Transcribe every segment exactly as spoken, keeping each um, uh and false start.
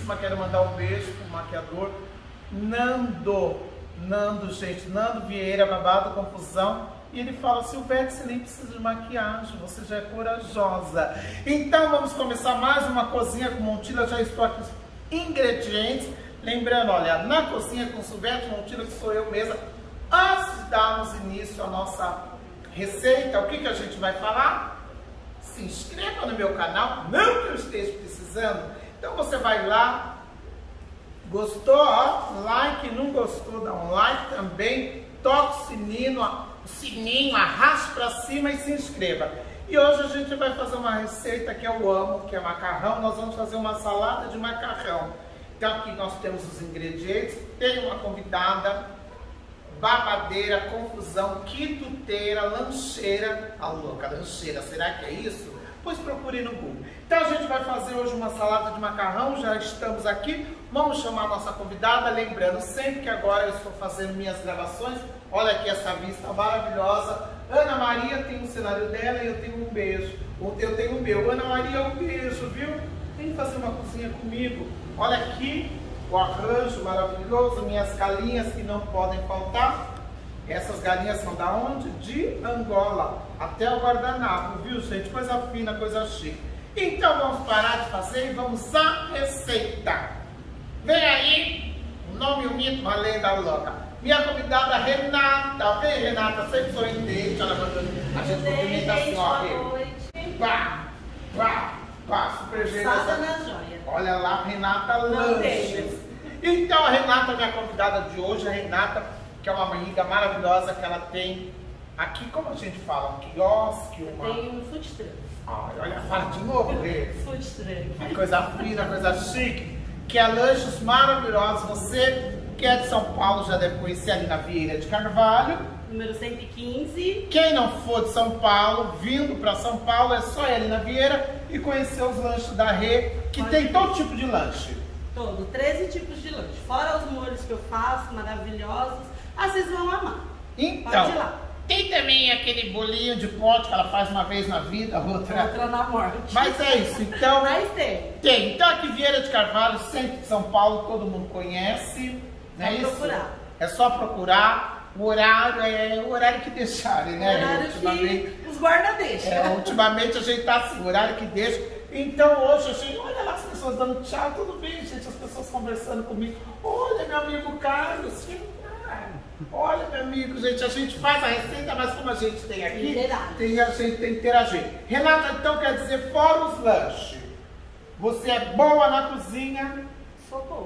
queridíssima, quero mandar um beijo pro maquiador Nando. Nando, gente, Nando Vieira, babado, confusão. E ele fala, Silvete, você nem precisa de maquiagem, você já é corajosa. Então vamos começar mais uma cozinha com Montila. Já estou aqui os ingredientes. Lembrando, olha, na cozinha com Silvete Montila, que sou eu mesma. Antes de darmos início à nossa receita, o que, que a gente vai falar? Se inscreva no meu canal, não que eu esteja precisando. Então você vai lá, gostou, ó, like, não gostou, dá um like também, toca o sininho, o sininho, arraste para cima e se inscreva. E hoje a gente vai fazer uma receita que eu amo, que é macarrão. Nós vamos fazer uma salada de macarrão. Então aqui nós temos os ingredientes, tem uma convidada, babadeira, confusão, quituteira, lancheira. A louca, lancheira, será que é isso? Pois procure no Google. Então a gente vai fazer hoje uma salada de macarrão, já estamos aqui. Vamos chamar a nossa convidada, lembrando sempre que agora eu estou fazendo minhas gravações. Olha aqui essa vista maravilhosa. Ana Maria tem o cenário dela e eu tenho um beijo. Eu tenho o meu. Ana Maria, um beijo, viu? Vem fazer uma cozinha comigo. Olha aqui o arranjo maravilhoso, minhas galinhas que não podem faltar. Essas galinhas são da onde? De Angola. Até o guardanapo, viu, gente? Coisa fina, coisa chique. Então vamos parar de fazer e vamos à receita. Vem aí, o nome, o mito, uma lenda louca. Minha convidada Renata. Vem, Renata, sempre sou em date. Ela mandou a gente cumprimenta assim, ó. Pá, pá, pá, super gente. Olha lá, Renata Lanches. Então a Renata, minha convidada de hoje, a Renata, que é uma amiga maravilhosa que ela tem aqui, como a gente fala, um quiosque, uma... Tem um food truck. Ai, olha, fala de novo, Rê. Food truck. Uma coisa fina, coisa chique, que é lanches maravilhosos. Você que é de São Paulo já deve conhecer ali na Vieira de Carvalho. Número cento e quinze. Quem não for de São Paulo, vindo para São Paulo, é só ir ali na Vieira e conhecer os lanches da Rê, que Pode tem ir. todo tipo de lanche. Todo, treze tipos de lanche. Fora os molhos que eu faço, maravilhosos. Ah, vocês vão amar. Então, Pode ir lá. Tem também aquele bolinho de pote que ela faz uma vez na vida, outra... Outra na morte. Mas é isso, então... Mas tem. Tem. Então aqui Vieira de Carvalho, centro de São Paulo, todo mundo conhece. Não é É isso? procurar. É só procurar. O horário é o horário que deixarem, né? O horário ultimamente, que os guarda deixam. é, ultimamente a gente tá assim, o horário que deixa. Então hoje a gente, olha lá as pessoas dando tchau, tudo bem, gente, as pessoas conversando comigo. Olha, meu amigo Carlos, olha, meu amigo, gente, a gente faz a receita, mas como a gente tem aqui, tem, a gente tem que interagir. Renata, então quer dizer, fora os lanches, você é boa na cozinha? Sou boa.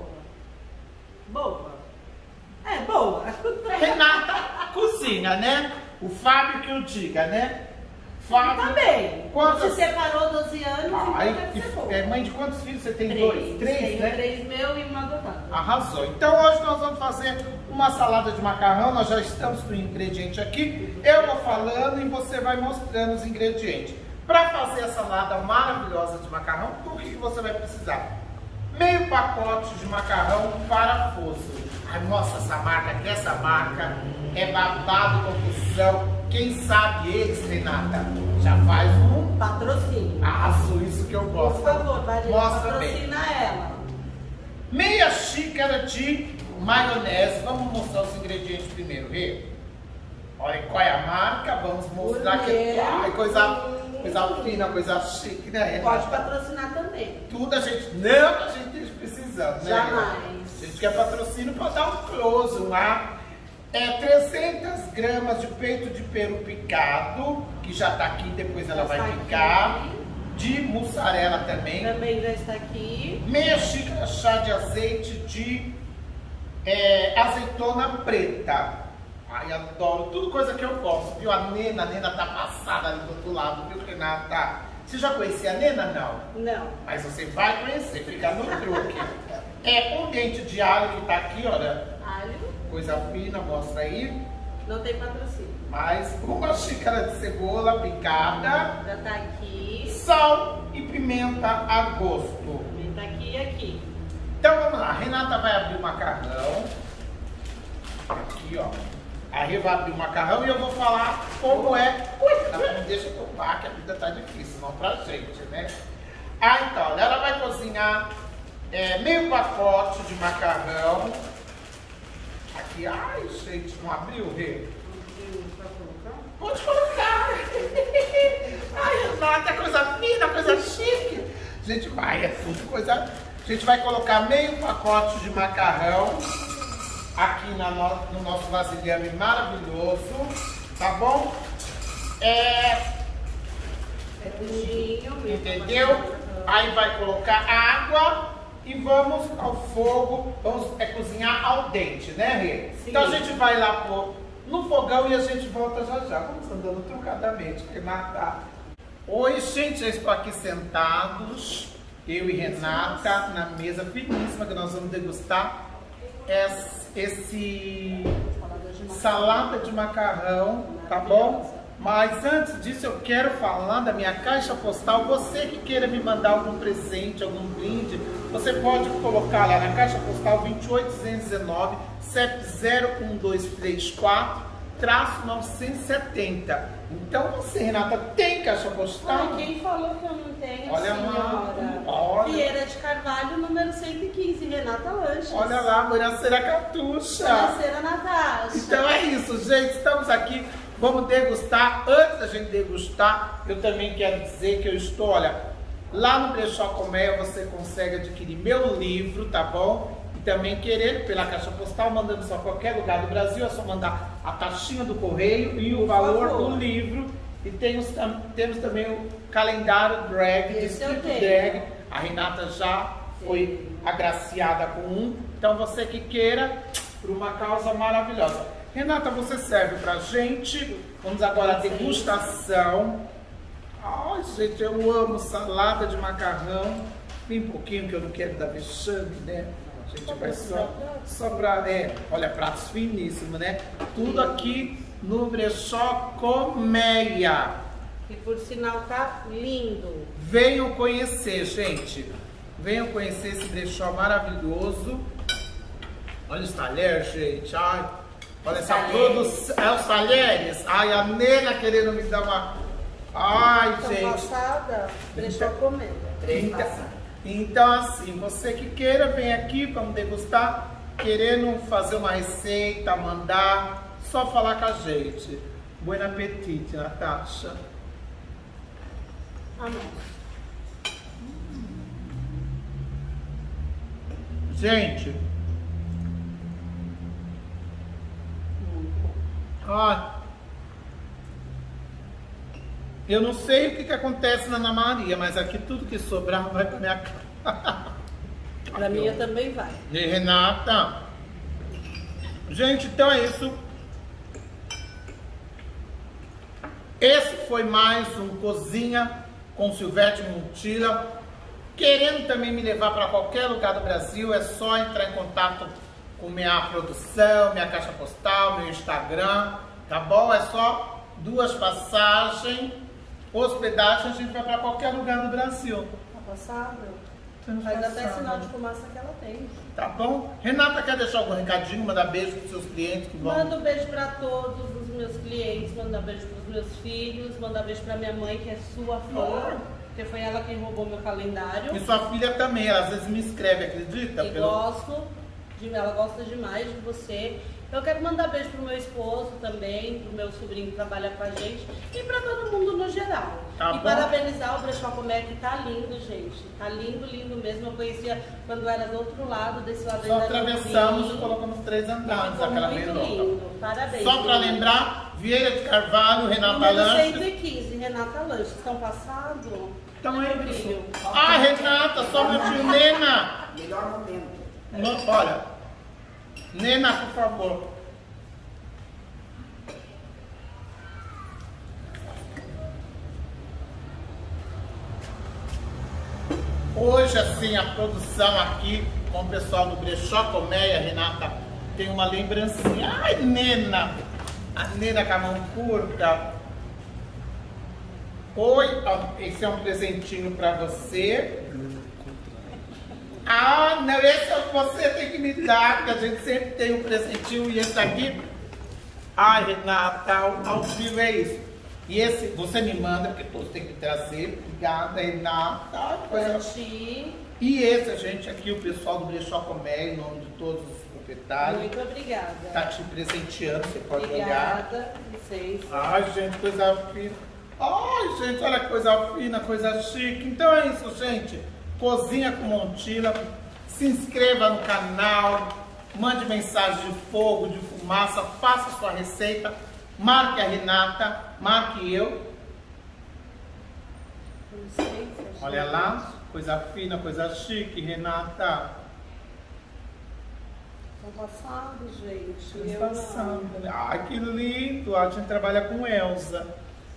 Boa. É, boa. Renata cozinha, né? O Fábio que eu diga, né? Fábio também. Quantos... Se separou doze anos, ah, então deve ser boa. É mãe de quantos filhos você tem? Três. Dois? Três, Tenho né? três meu e uma adotada. Arrasou. Então hoje nós vamos fazer uma salada de macarrão. Nós já estamos com o ingrediente aqui. Eu vou falando e você vai mostrando os ingredientes. Para fazer a salada maravilhosa de macarrão, o que você vai precisar? Meio pacote de macarrão parafuso. Ai, nossa, essa marca aqui, essa marca é babado, confusão. Quem sabe eles, Renata, já faz um Patrocínio. aço, isso que eu gosto. Por favor, Maria, Mostra bem. patrocina ela. Meia xícara de maionese. Vamos mostrar os ingredientes primeiro, Rê. Olha qual é a marca, vamos mostrar que é coisa, coisa fina, coisa chique, né, Renata? Pode patrocinar também. Tudo a gente, não a gente esteja precisando, né? Jamais. A gente quer patrocínio para dar um close lá. É trezentas gramas de peito de peru picado, que já está aqui, depois ela vai picar. De mussarela também. Também já está aqui. Meia xícara chá de azeite de é, azeitona preta. Ai, adoro. Tudo coisa que eu gosto, viu? A Nena, a Nena tá passada ali do outro lado, viu, Renata? Você já conhecia a Nena? Não. Não. Mas você vai conhecer, fica no truque. É um dente de alho que tá aqui, olha. Alho. Coisa fina, mostra aí. Não tem patrocínio. Mais uma xícara de cebola picada. Já tá aqui. Sal e pimenta a gosto. Pimenta aqui e aqui. Então vamos lá, a Renata vai abrir o macarrão. Aqui, ó. A Rê vai abrir o macarrão e eu vou falar como é. Ui, não deixa eu topar, que a vida tá difícil, não pra gente, né? Ah, então, ela vai cozinhar é, meio pacote de macarrão. Aqui, ai, gente, não abriu, Rê? Pode colocar. Ai, Renata, coisa fina, coisa chique. A gente vai, é tudo coisa... A gente vai colocar meio pacote de macarrão aqui na no, no nosso vasilhame maravilhoso, tá bom? É... Entendeu? Aí vai colocar água e vamos ao fogo, vamos é, cozinhar ao dente, né, Rê? Sim. Então a gente vai lá pôr no fogão e a gente volta já já. Vamos andando truncadamente, Renata. Oi, gente, já estou aqui sentados, eu e Renata, na mesa finíssima que nós vamos degustar esse salada de macarrão, tá bom? Mas antes disso eu quero falar da minha caixa postal. Você que queira me mandar algum presente, algum brinde, você pode colocar lá na caixa postal vinte e oito duzentos e dezenove, C E P zero um dois três quatro, traço novecentos e setenta. Então você, Renata, tem caixa postal? Ai, quem falou que eu não tenho, olha senhora? Lá, olha. Vieira de Carvalho, número cento e quinze, Renata Lanches. Olha lá, Muriaceira Catuxa. Muriaceira Natasha. Então é isso, gente, estamos aqui. Vamos degustar. Antes da gente degustar, eu também quero dizer que eu estou, olha, lá no Brechó Colmeia você consegue adquirir meu livro, tá bom? E também querer pela caixa postal, mandando isso a qualquer lugar do Brasil, é só mandar a taxinha do correio e o valor do livro. E temos, temos também o calendário drag, Distrito Drag. A Renata já foi agraciada com um. Então você que queira, por uma causa maravilhosa. Renata, você serve pra gente. Vamos agora à degustação. Ai, gente, eu amo salada de macarrão. Bem pouquinho, que eu não quero dar vexame, né? A gente vai só, só pra... É, olha, pratos finíssimos, né? Tudo aqui no Brechó Colmeia. E por sinal tá lindo. Venham conhecer, gente. Venham conhecer esse brechó maravilhoso. Olha os talheres, gente. Ai... Olha essa produção, é os talheres. Ai, a Nena querendo me dar uma... Ai, então, gente. Passada, deixa eu comer. Então, então, assim, você que queira, vem aqui, vamos degustar. Querendo fazer uma receita, mandar, só falar com a gente. Bom apetite, Natasha. Amém. Gente... Ó, eu não sei o que, que acontece na Ana Maria, mas aqui tudo que sobrar vai pra minha casa. Pra minha também vai. E Renata. Gente, então é isso. Esse foi mais um Cozinha com Silvete Montilla. Querendo também me levar para qualquer lugar do Brasil, é só entrar em contato com minha produção, minha caixa postal, meu Instagram, tá bom? É só duas passagens, hospedagem, a gente vai para qualquer lugar do Brasil. Tá passado? Faz até sinal de fumaça que ela tem. Tá bom? Renata, quer deixar algum recadinho, mandar beijo para os seus clientes que vão... Manda um beijo para todos os meus clientes, manda um beijo para os meus filhos, manda um beijo para minha mãe, que é sua fã, porque foi ela quem roubou meu calendário. E sua filha também, ela às vezes me escreve, acredita? E Pelo... gosto. Ela gosta demais de você. Eu quero mandar beijo pro meu esposo também, pro meu sobrinho que trabalha com a gente e pra todo mundo no geral. Tá e bom. Parabenizar o Brechó Colmeia, que tá lindo, gente. Tá lindo, lindo mesmo. Eu conhecia quando era do outro lado, desse lado. Só atravessamos e colocamos três andares, aquela muito redonda. lindo. Parabéns. Só pra lembrar, Vieira de Carvalho, Renata Número Lanches. cento e quinze, Renata Lanches. Estão passados? Então é Brilho. isso. Ah, Renata, só meu tio Nena. Melhor momento. Não, olha, Nena, por favor. Hoje, assim, a produção aqui com o pessoal do Brechó Colmeia, Renata, tem uma lembrancinha. Ai, Nena! A Nena com a mão curta. Oi, ó, esse é um presentinho pra você. Ah, não, esse é você tem que me dar, porque a gente sempre tem um presentinho. E esse aqui, ai, Renata, ao, ao vivo é isso. E esse, você me manda, porque todos têm que trazer. Obrigada, Renata. Pra ti. E esse, gente, aqui, o pessoal do Brechó Comé, em nome de todos os proprietários. Muito obrigada. Tá te presenteando, você pode obrigada. olhar. Licença. Ai, gente, coisa fina. Ai, gente, olha que coisa fina, coisa chique. Então é isso, gente. Cozinha com Montila. Se inscreva no canal. Mande mensagem de fogo, de fumaça. Faça sua receita. Marque a Renata. Marque eu. Licença, Olha lá. Coisa fina, coisa chique, Renata. Estão passando, gente. Tá passando. Ai, que lindo. A gente trabalha com Elza.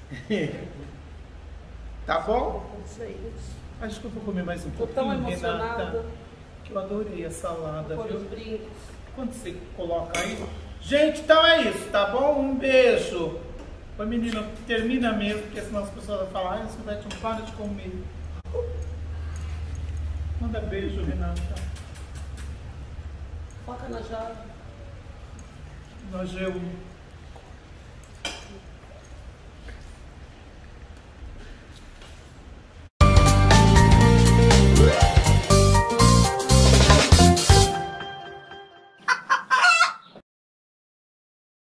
Tá bom? Acho que eu vou comer mais um Tô pouquinho, tão emocionada. Renata. Que eu adorei a salada, Por viu? os brincos. Quando você coloca aí. Gente, então é isso, tá bom? Um beijo. Oi, menina, termina mesmo, porque senão as pessoas vão falar, ai, você vai te para de comer. Manda beijo, Renata. Foca na java. Nós eu.